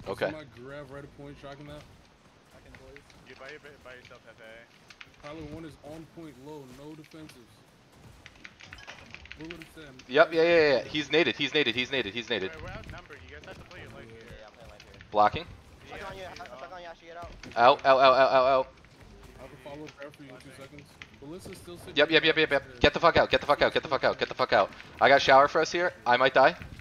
Okay. My grab right at point, shocking that. You buy yourself FA. Tyler 1 is on point low, no defensives. Bullet at 10. Yep, yeah. He's naded. He's naded. He's naded. We're outnumbered. You guys have to play your life here. Yeah, I'm playing life here. Blocking. Stuck on you, Yashi, get out. Out. I can follow there for you in 2 seconds. Ballista's still sitting. Yep. Get the fuck out. I got shower for us here. I might die.